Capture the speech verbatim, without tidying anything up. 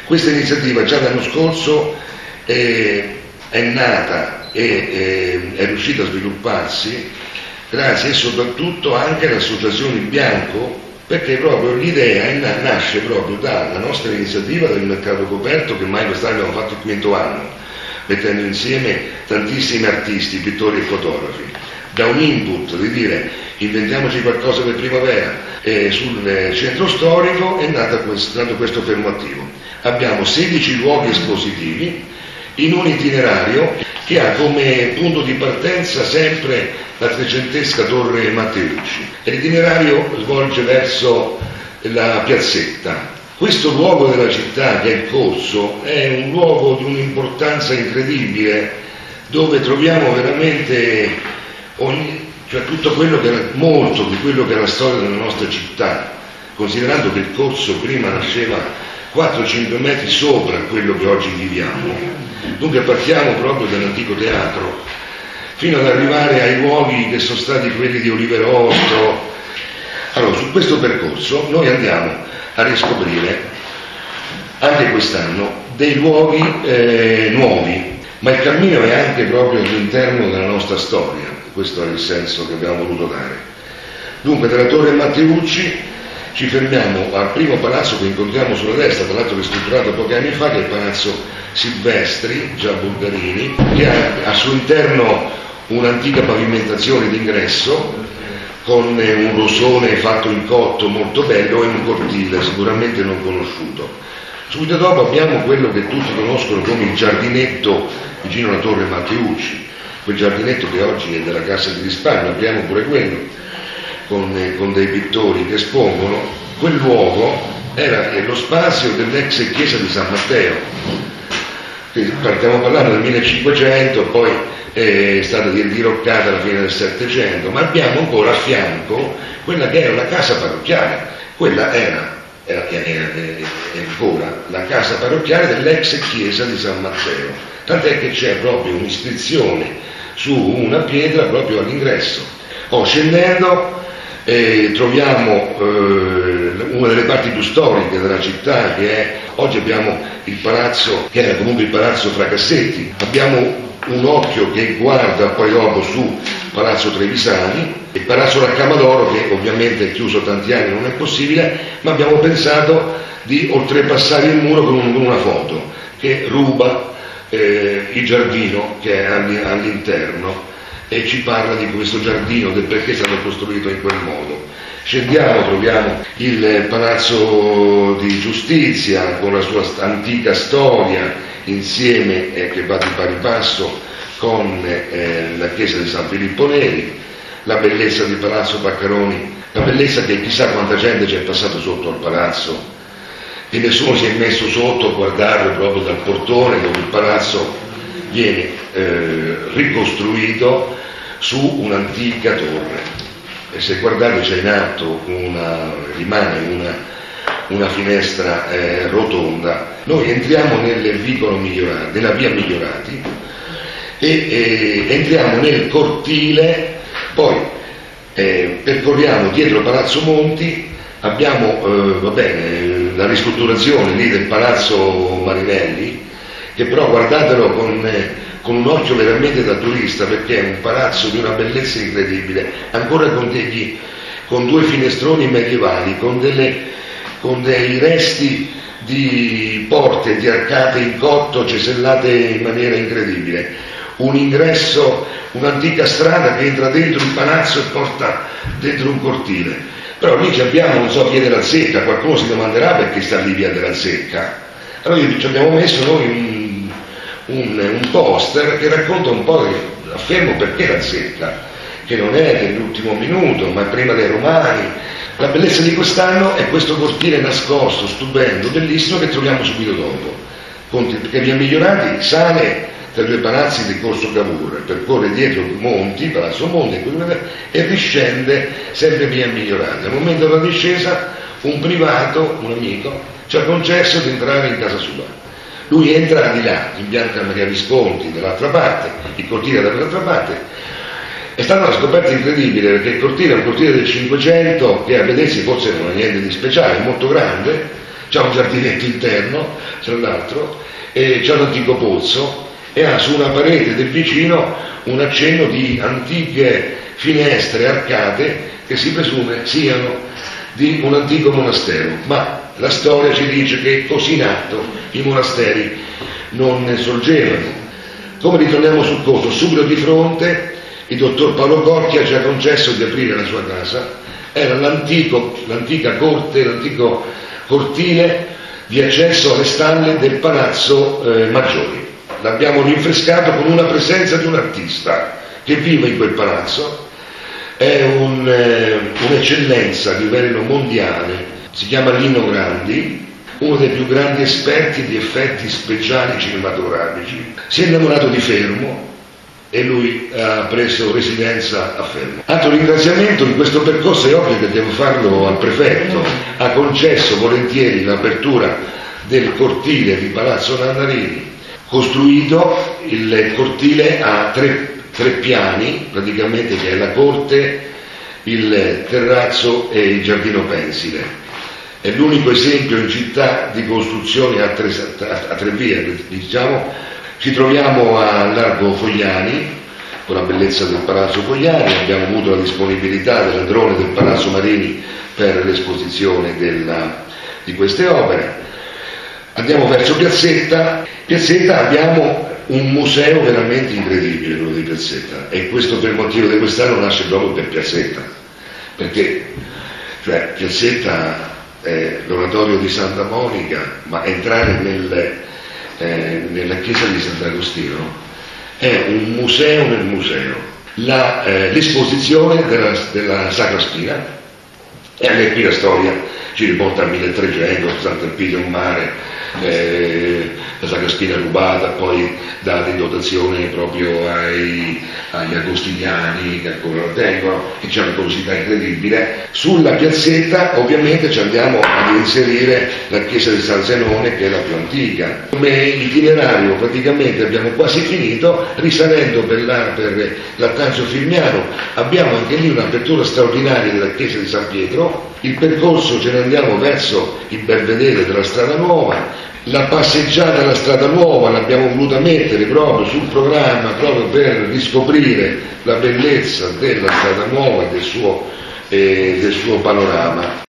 Questa iniziativa già l'anno scorso eh, è nata e eh, è riuscita a svilupparsi grazie soprattutto anche all'Associazione Bianco, perché proprio l'idea nasce proprio dalla nostra iniziativa del mercato coperto, che mai quest'anno abbiamo fatto il quinto anno, mettendo insieme tantissimi artisti, pittori e fotografi, da un input di dire inventiamoci qualcosa per primavera, e sul centro storico è nato questo, nato questo fermo-attivo. Abbiamo sedici luoghi espositivi in un itinerario che ha come punto di partenza sempre la trecentesca Torre Matteucci, e l'itinerario svolge verso la piazzetta. Questo luogo della città, che è il Corso, è un luogo di un'importanza incredibile, dove troviamo veramente ogni, cioè tutto quello che era, molto di quello che è la storia della nostra città, considerando che il Corso prima nasceva quattro cinque metri sopra quello che oggi viviamo. Dunque partiamo proprio dall'antico teatro fino ad arrivare ai luoghi che sono stati quelli di Oliverotto. Allora, su questo percorso noi andiamo a riscoprire anche quest'anno dei luoghi eh, nuovi, ma il cammino è anche proprio all'interno della nostra storia, questo è il senso che abbiamo voluto dare. Dunque, dalla Torre Matteucci ci fermiamo al primo palazzo che incontriamo sulla destra, tra l'altro ristrutturato pochi anni fa, che è il Palazzo Silvestri, già Bulgarini, che ha al suo interno un'antica pavimentazione d'ingresso con un rosone fatto in cotto molto bello e un cortile sicuramente non conosciuto. Subito dopo abbiamo quello che tutti conoscono come il giardinetto vicino alla Torre Matteucci, quel giardinetto che oggi è della Cassa di Risparmio, apriamo pure quello con, con dei pittori che espongono. Quel luogo era lo spazio dell'ex chiesa di San Matteo, che stiamo parlando del millecinquecento, poi è stata diroccata alla fine del Settecento, ma abbiamo ancora a fianco quella che era la casa parrocchiale. Quella era, era, era, era ancora la casa parrocchiale dell'ex chiesa di San Matteo, tant'è che c'è proprio un'iscrizione su una pietra proprio all'ingresso. Oh, scendendo eh, troviamo eh, una delle parti più storiche della città, che è, oggi abbiamo il palazzo, che era comunque il palazzo Fracassetti, abbiamo un occhio che guarda poi dopo su Palazzo Trevisani e Palazzo Raccamadoro, che ovviamente è chiuso tanti anni, non è possibile, ma abbiamo pensato di oltrepassare il muro con, un, con una foto che ruba eh, il giardino che è all'interno e ci parla di questo giardino, del perché è stato costruito in quel modo. Scendiamo, troviamo il Palazzo di Giustizia con la sua antica storia, insieme eh, che va di pari passo con eh, la chiesa di San Filippo Neri, la bellezza di Palazzo Paccaroni, la bellezza che chissà quanta gente c'è passato sotto al palazzo e nessuno si è messo sotto a guardarlo proprio dal portone, dove il palazzo viene eh, ricostruito su un'antica torre, e se guardate c'è in alto una, rimane una una finestra eh, rotonda. Noi entriamo nel vicolo Migliorati, nella via Migliorati, e eh, entriamo nel cortile, poi eh, percorriamo dietro Palazzo Monti, abbiamo eh, va bene, la ristrutturazione lì del Palazzo Marinelli, che però guardatelo con, eh, con un occhio veramente da turista, perché è un palazzo di una bellezza incredibile, ancora con, degli, con due finestroni medievali, con delle con dei resti di porte, di arcate in cotto cesellate in maniera incredibile, un ingresso, un'antica strada che entra dentro il palazzo e porta dentro un cortile. Però lì ci abbiamo, non so, via della Zecca, qualcuno si domanderà perché sta lì via della Zecca. Allora ci abbiamo messo noi un, un, un poster che racconta un po', affermo perché la Zecca, che non è nell'ultimo minuto, ma prima dei Romani. La bellezza di quest'anno è questo cortile nascosto, stupendo, bellissimo, che troviamo subito dopo, perché via Migliorati sale tra i due palazzi del Corso Cavour, percorre dietro Monti, Palazzo Monti, e riscende sempre via Migliorati. Al momento della discesa un privato, un amico, ci ha concesso di entrare in casa sua. Lui entra di là, in Bianca Maria Visconti dall'altra parte, il cortile dall'altra parte. È stata una scoperta incredibile, perché il cortile è un cortile del Cinquecento che a vedersi forse non ha niente di speciale, è molto grande, c'ha un giardinetto interno, tra l'altro, e c'è un antico pozzo e ha su una parete del vicino un accenno di antiche finestre arcate che si presume siano di un antico monastero, ma la storia ci dice che così in atto i monasteri non ne sorgevano. Come ritorniamo sul costo, subito di fronte il dottor Paolo Corchia ci ha concesso di aprire la sua casa, era l'antico, l'antica corte, l'antico cortile di accesso alle stalle del Palazzo eh, Maggiori. L'abbiamo rinfrescato con una presenza di un artista che vive in quel palazzo, è un, eh, un'eccellenza di livello mondiale, si chiama Lino Grandi, uno dei più grandi esperti di effetti speciali cinematografici. Si è innamorato di Fermo e lui ha preso residenza a Fermo. Altro ringraziamento in questo percorso, è ovvio che devo farlo al prefetto, ha concesso volentieri l'apertura del cortile di Palazzo Nannarini, costruito il cortile a tre, tre piani, praticamente, che è la corte, il terrazzo e il giardino pensile. È l'unico esempio in città di costruzione a tre, a tre vie, diciamo. Ci troviamo a Largo Fogliani, con la bellezza del Palazzo Fogliani, abbiamo avuto la disponibilità della drone del Palazzo Marini per l'esposizione della, di queste opere. Andiamo verso Piazzetta. Piazzetta abbiamo un museo veramente incredibile, quello di Piazzetta, e questo per il motivo di quest'anno nasce proprio per Piazzetta, perché cioè, Piazzetta è l'oratorio di Santa Monica, ma entrare nel, eh, nella chiesa di Sant'Agostino è un museo nel museo. La, eh, l'esposizione della, della Sacra Spina, e anche qui la storia ci riporta al milletrecento, Sant'Elpidio in mare, eh, la Sacra Spina rubata, poi data in dotazione proprio ai, agli agostiniani che ancora lo tengono, e c'è una curiosità incredibile. Sulla piazzetta ovviamente ci andiamo ad inserire la chiesa di San Zenone, che è la più antica. Come itinerario praticamente abbiamo quasi finito, risalendo per, la, per l'Attanzio Firmiano abbiamo anche lì un'apertura straordinaria della chiesa di San Pietro. Il percorso ce ne andiamo verso il Belvedere della Strada Nuova. La passeggiata alla Strada Nuova l'abbiamo voluta mettere proprio sul programma, proprio per riscoprire la bellezza della Strada Nuova e del suo, eh, del suo panorama.